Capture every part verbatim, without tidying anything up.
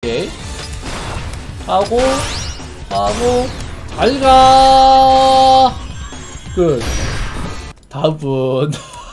오케이. 하고 하고 잘가. 끝. 다음 분.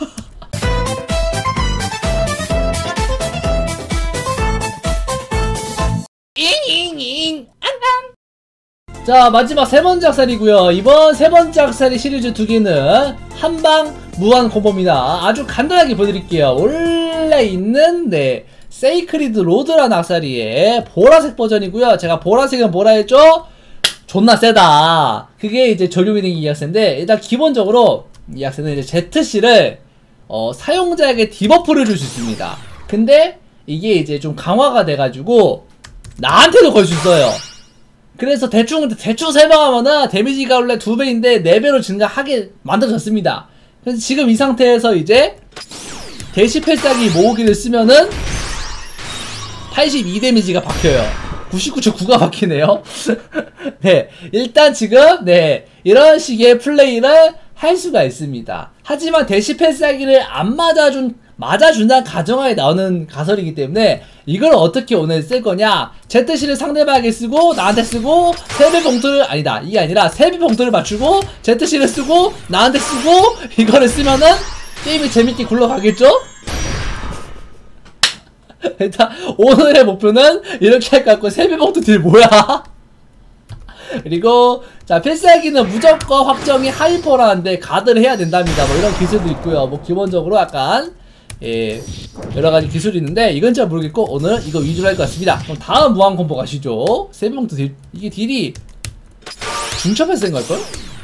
잉잉잉 안녕. 자, 마지막 세 번째 학살이고요. 이번 세 번째 학살이 시리즈 두 개는 한방 무한 콤보입니다. 아주 간단하게 보여드릴게요. 원래 있는 네 세이크리드 로드라는 학살이의 보라색 버전이고요. 제가 보라색은 뭐라 했죠? 존나 세다. 그게 이제 적용이 된 이 학세인데, 일단 기본적으로 이 학세는 이제 제트씨를 어, 사용자에게 디버프를 줄 수 있습니다. 근데 이게 이제 좀 강화가 돼가지고 나한테도 걸 수 있어요. 그래서 대충 대충 설명하면은 데미지가 원래 두 배인데 네 배로 증가하게 만들어졌습니다. 그래서 지금 이 상태에서 이제 대시 필살기 모으기를 쓰면은 팔십이 데미지가 박혀요. 구십구 점 구가 박히네요. 네, 일단 지금 네 이런 식의 플레이를 할 수가 있습니다. 하지만 대시 필살기를 안 맞아준 맞아준다는 가정하에 나오는 가설이기 때문에 이걸 어떻게 오늘 쓸 거냐, 제트씨를 상대방에게 쓰고 나한테 쓰고 세배 봉투를 아니다 이게 아니라 세배 봉투를 맞추고 제트씨를 쓰고 나한테 쓰고 이거를 쓰면은 게임이 재밌게 굴러가겠죠? 일단 오늘의 목표는 이렇게 할 것 같고, 세배 봉투 딜 뭐야? 그리고 자 필살기는 무조건 확정이 하이퍼라는데 가드를 해야 된답니다. 뭐 이런 기술도 있고요. 뭐 기본적으로 약간 예 여러가지 기술이 있는데 이건 잘 모르겠고 오늘은 이거 위주로 할 것 같습니다. 그럼 다음 무한 콤보 가시죠. 세배 봉투 딜, 이게 딜이 중첩에서 센 걸걸?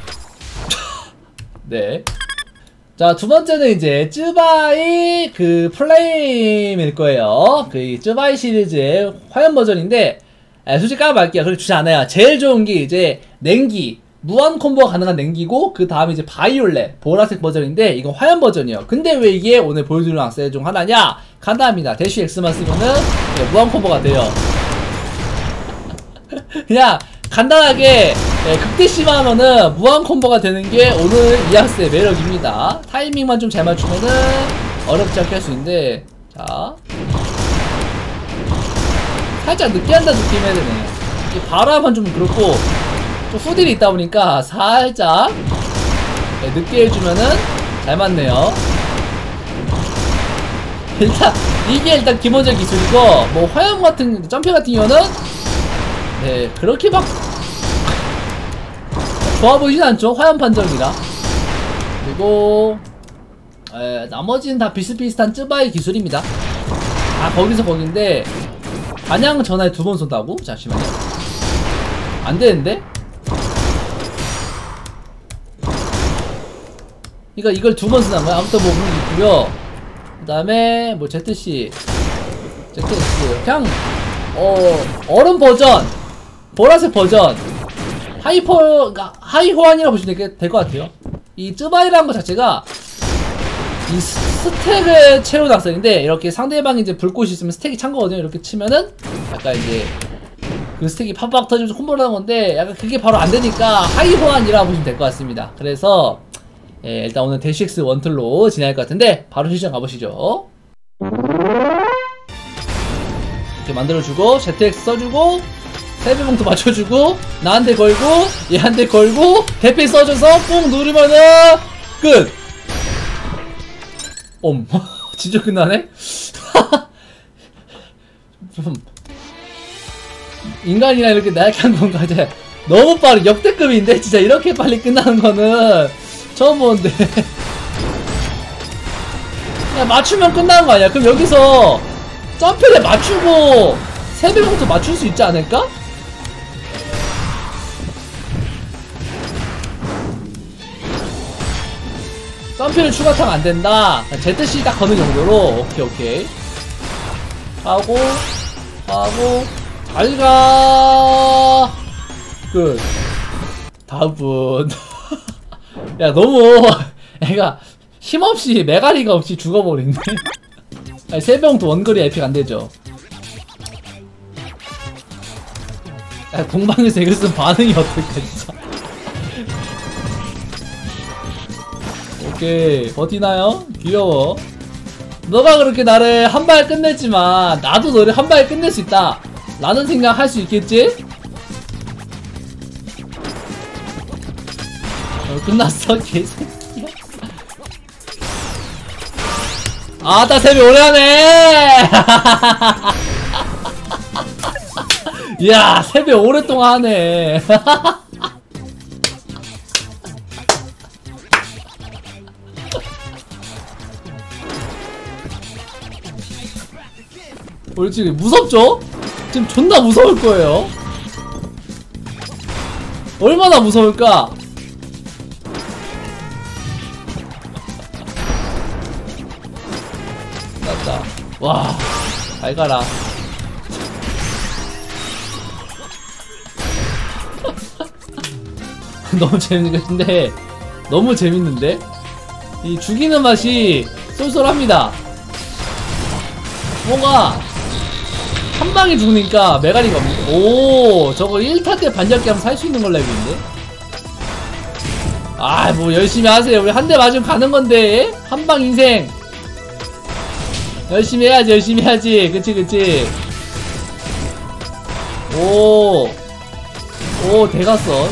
네. 자, 두 번째는 이제 쯔바이 그 플레임일 거예요. 그 쯔바이 시리즈의 화염 버전인데, 아, 솔직히 까봐할게요. 그렇게 주지 않아요. 제일 좋은 게 이제 냉기, 무한 콤보가 가능한 냉기고, 그 다음에 이제 바이올렛 보라색 버전인데 이건 화염 버전이에요. 근데 왜 이게 오늘 보여드리는 악세 중 하나냐? 간단합니다. 대쉬 X만 쓰면은 네, 무한 콤보가 돼요. 그냥 간단하게 네, 극대시만 하면은 무한 콤보가 되는 게 오늘 이 학세의 매력입니다. 타이밍만 좀 잘 맞추면은 어렵지 않게 할 수 있는데, 자 살짝 늦게 한다 느낌 해야 되네. 이 바람은 좀 그렇고 또 후딜이 있다 보니까 살짝 네, 늦게 해주면은 잘 맞네요. 일단 이게 일단 기본적인 기술이고, 뭐 화염 같은 점프 같은 경우는 네 그렇게 막 좋아 보이진 않죠. 화염 판정이라. 그리고 에, 나머지는 다 비슷비슷한 쯔바이 기술입니다. 아 거기서 거긴데 반향 전화에 두 번 쏜다고? 잠시만요. 안되는데? 그니까 이걸 두 번 쓰는 거야. 아무튼 뭐 그런 게 있고요. 그 다음에 뭐 제트씨 제트씨 그냥 어 얼음 버전, 보라색 버전, 하이퍼, 그러니까 하이 호환이라고 보시면 될 것 같아요. 이 쯔바이라는 것 자체가 이 스택을 채우는 학살인데, 이렇게 상대방이 이제 불꽃이 있으면 스택이 찬 거거든요. 이렇게 치면은 약간 이제 그 스택이 팍팍 터지면서 콤보를 하는 건데, 약간 그게 바로 안 되니까 하이 호환이라고 보시면 될 것 같습니다. 그래서 예, 일단 오늘 대시엑스 원툴로 진행할 것 같은데 바로 시청 가보시죠. 이렇게 만들어주고 제트엑스 써주고 세배 봉투 맞춰주고 나한테 걸고 얘한테 걸고 대피 써줘서 꾹 누르면은 끝! 옴 진짜 끝나네? 좀 인간이나 이렇게 나약한 건가? 너무 빠르, 역대급인데? 진짜 이렇게 빨리 끝나는 거는 처음 보는데. 그냥 맞추면 끝나는 거 아니야? 그럼 여기서 점프를 맞추고 세배 봉투 맞출 수 있지 않을까? 점프를 추가타면 안된다. 제트씨 딱 거는 정도로. 오케이 오케이 하고 하고 잘가. 끝. 다음 분. 야 너무 애가 힘없이 메가리가 없이 죽어버리네. 아니 세배봉투 원거리 에픽 안되죠. 야 공방에서 이거 쓰면 반응이 어떨까 진짜. 오케이 버티나요? 귀여워. 너가 그렇게 나를 한 발 끝냈지만 나도 너를 한 발 끝낼 수 있다. 라는 생각 할 수 있겠지? 어, 끝났어 개새끼야. 아따 세배 오래하네. 이야 세배 오랫동안 하네. 솔직히 무섭죠? 지금 존나 무서울 거예요. 얼마나 무서울까? 맞다. 와, 잘 가라. 너무 재밌는데, 너무 재밌는데? 이 죽이는 맛이 쏠쏠합니다. 뭔가 한 방에 죽으니까 메가리가 없네. 오, 저거 일 타 때 반짝기 하면 살 수 있는 걸로 알고 있는데? 아, 뭐 열심히 하세요. 우리 한 대 맞으면 가는 건데. 한방 인생. 열심히 해야지, 열심히 해야지. 그치, 그치. 오, 오, 대갔어.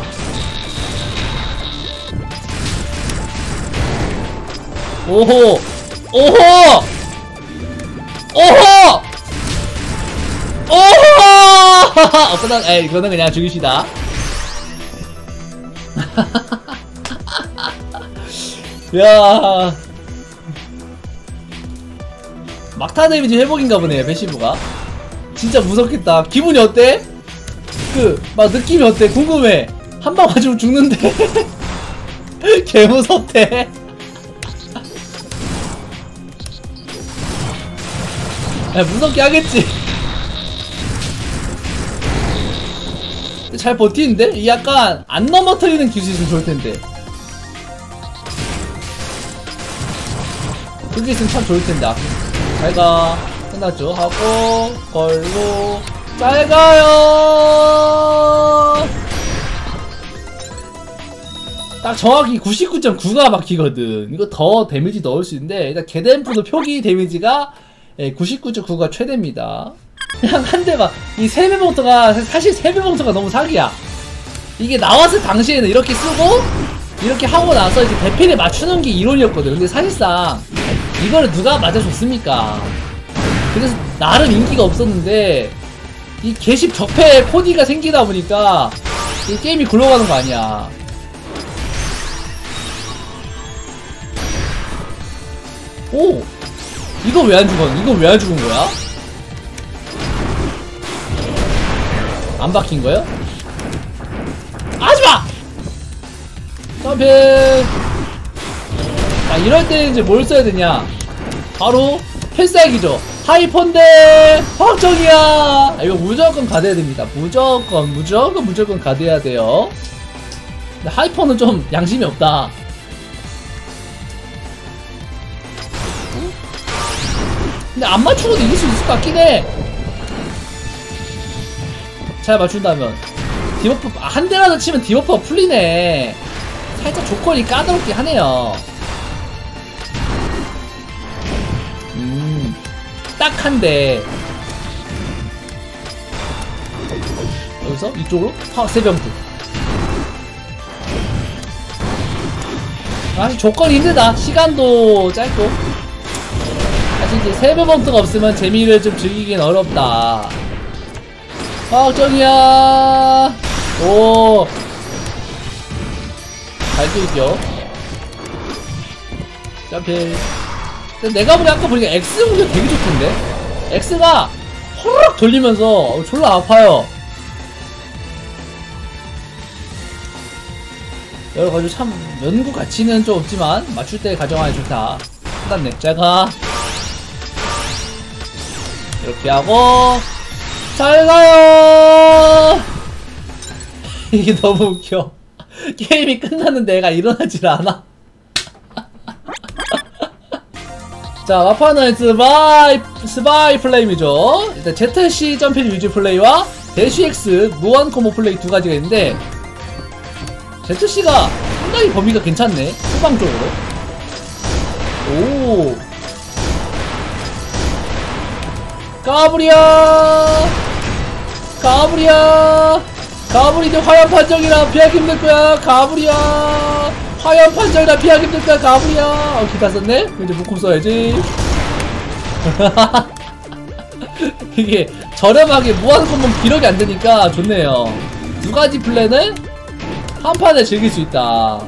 오호, 오호, 오호, 오호. 어, 끝난, 에이, 이거는 그냥 죽이시다. 야, 막타 데미지 회복인가 보네, 패시브가. 진짜 무섭겠다. 기분이 어때? 그, 막 느낌이 어때? 궁금해. 한 방 맞으면 죽는데. 개 무섭대. 야, 무섭게 하겠지. 잘 버티는데? 이 약간 안 넘어뜨리는 기술이 있으면 좋을텐데. 그게 있으면 참 좋을텐데. 아, 잘가. 끝났죠? 하고 걸고 잘가요. 딱 정확히 구십구 점 구가 막히거든. 이거 더 데미지 넣을 수 있는데 일단 개댐프도 표기 데미지가 구십구 점 구가 최대입니다. 그냥 한 대만 이 세배봉터가 사실 세배봉터가 너무 사기야. 이게 나왔을 당시에는 이렇게 쓰고 이렇게 하고 나서 이제 대피를 맞추는 게 이론이었거든. 근데 사실상 이거를 누가 맞아줬습니까? 그래서 나름 인기가 없었는데 이 개십 적폐 코디가 생기다 보니까 이 게임이 굴러가는 거 아니야. 오! 이거 왜 안 죽었, 이거 왜 안 죽은 거야? 안 박힌 거야? 하지마! 점프! 자, 이럴 때 이제 뭘 써야 되냐? 바로 필살기죠. 하이펀데 확정이야. 아, 이거 무조건 가드해야 됩니다. 무조건 무조건 무조건 가드해야 돼요. 근데 하이퍼는 좀 양심이 없다. 근데 안 맞추고도 이길 수 있을 것 같긴 해. 잘 맞춘다면. 디버프 한 대라도 치면 디버프가 풀리네. 살짝 조건이 까다롭게 하네요. 음, 딱 한 대. 여기서 이쪽으로 세병투. 사실 조건이 힘들다. 시간도 짧고. 사실 이제 세배봉투가 없으면 재미를 좀 즐기긴 어렵다. 확정이야. 오, 잘 즐겨. 점프. 내가 보기 아까 보니까 X 공격 되게 좋던데? X가 호로록 돌리면서 졸라 아파요. 여러가지고 참 연구 가치는 좀 없지만 맞출 때 가정하기 좋다. 끝났네. 잘 가. 이렇게 하고 잘 가요. 이게 너무 웃겨. 게임이 끝났는데 애가 일어나질 않아. 자, 마파는 스바이, 스바이 플레임이죠. 일단 제트씨 점필 유지 플레이와 대쉬 X 무한 콤보 플레이 두 가지가 있는데, 제트씨가 상당히 범위가 괜찮네. 후방 쪽으로. 오. 까불이야. 가브리야. 가브리도 화염 판정이라 피하기 힘들 거야. 가브리야. 화염 판정이라 피하기 힘들 거야. 가브리야. 어, 기타 썼네? 이제 묶음 써야지. 이게 저렴하게 무한 콤보 기록이 안 되니까 좋네요. 두 가지 플랜을 한 판에 즐길 수 있다.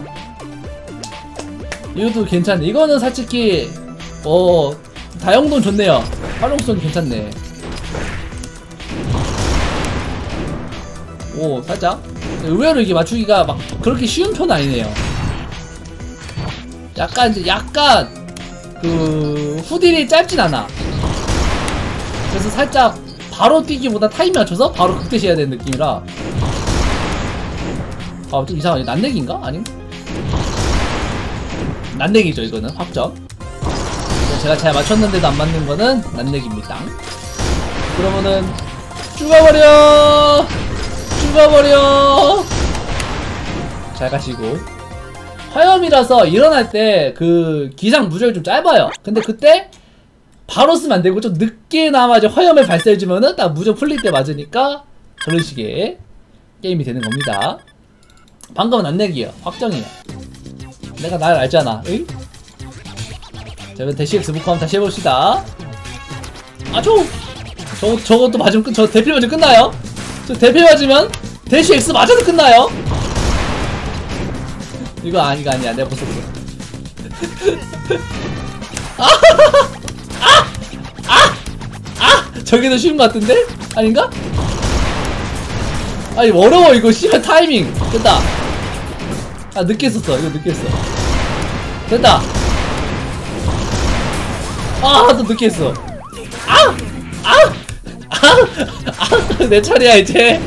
이것도 괜찮네. 이거는 솔직히 어 다용도는 좋네요. 활용성이 괜찮네. 오 살짝 의외로 이게 맞추기가 막 그렇게 쉬운 편은 아니네요. 약간 이제 약간 그 후딜이 짧진 않아. 그래서 살짝 바로 뛰기보다 타이밍 맞춰서 바로 극대시 해야 되는 느낌이라 아 좀 이상하네. 난내기인가? 아닌가? 난내기죠 이거는 확정. 제가 잘 맞췄는데도 안 맞는 거는 난내기입니다. 그러면은 죽어버려! 죽어버려! 잘 가시고. 화염이라서 일어날 때 그 기상 무적이 좀 짧아요. 근데 그때 바로 쓰면 안 되고 좀 늦게나마 이제 화염을 발사해주면은 딱 무적 풀릴 때 맞으니까 저런 식의 게임이 되는 겁니다. 방금은 난내기예요. 확정이에요. 내가 날 알잖아. 에이? 자, 그럼 대시엑스 묶어 한번 다시 해봅시다. 아초! 저, 저것도 맞으면 끝, 저 대필 맞으면 끝나요? 저 대필 맞으면 대시엑스 맞아도 끝나요? 이거 아니, 이거 아니야. 내가 벗었어. 아! 아! 아! 아! 저게 더 쉬운 것 같은데? 아닌가? 아니, 어려워, 이거. 씨발, 타이밍. 됐다. 아, 늦게 썼어. 이거 늦게 했어. 됐다. 아, 또 늦게 했어. 아! 아! 아! 아! 내 차례야, 이제.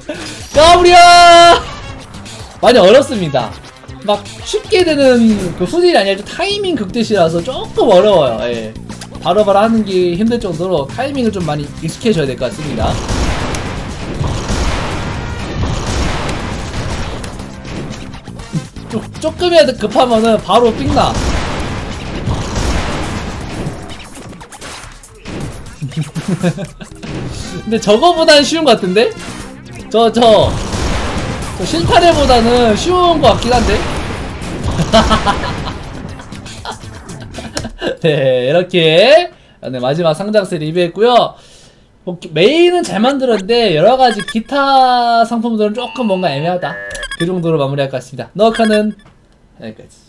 까불이야! 많이 어렵습니다. 막 쉽게 되는 그 후딜이 아니라 타이밍 극대시라서 조금 어려워요. 예. 바로바로 하는 게 힘들 정도로 타이밍을 좀 많이 익숙해져야 될 것 같습니다. 조, 조금이라도 급하면은 바로 삥나. 근데 저거보다는 쉬운 것 같은데? 저, 저, 저 실타래보다는 쉬운 것 같긴 한데? 네, 이렇게 네, 마지막 상장세 리뷰했고요. 뭐, 메인은 잘 만들었는데 여러가지 기타 상품들은 조금 뭔가 애매하다. 그 정도로 마무리할 것 같습니다. 너카는 여기까지.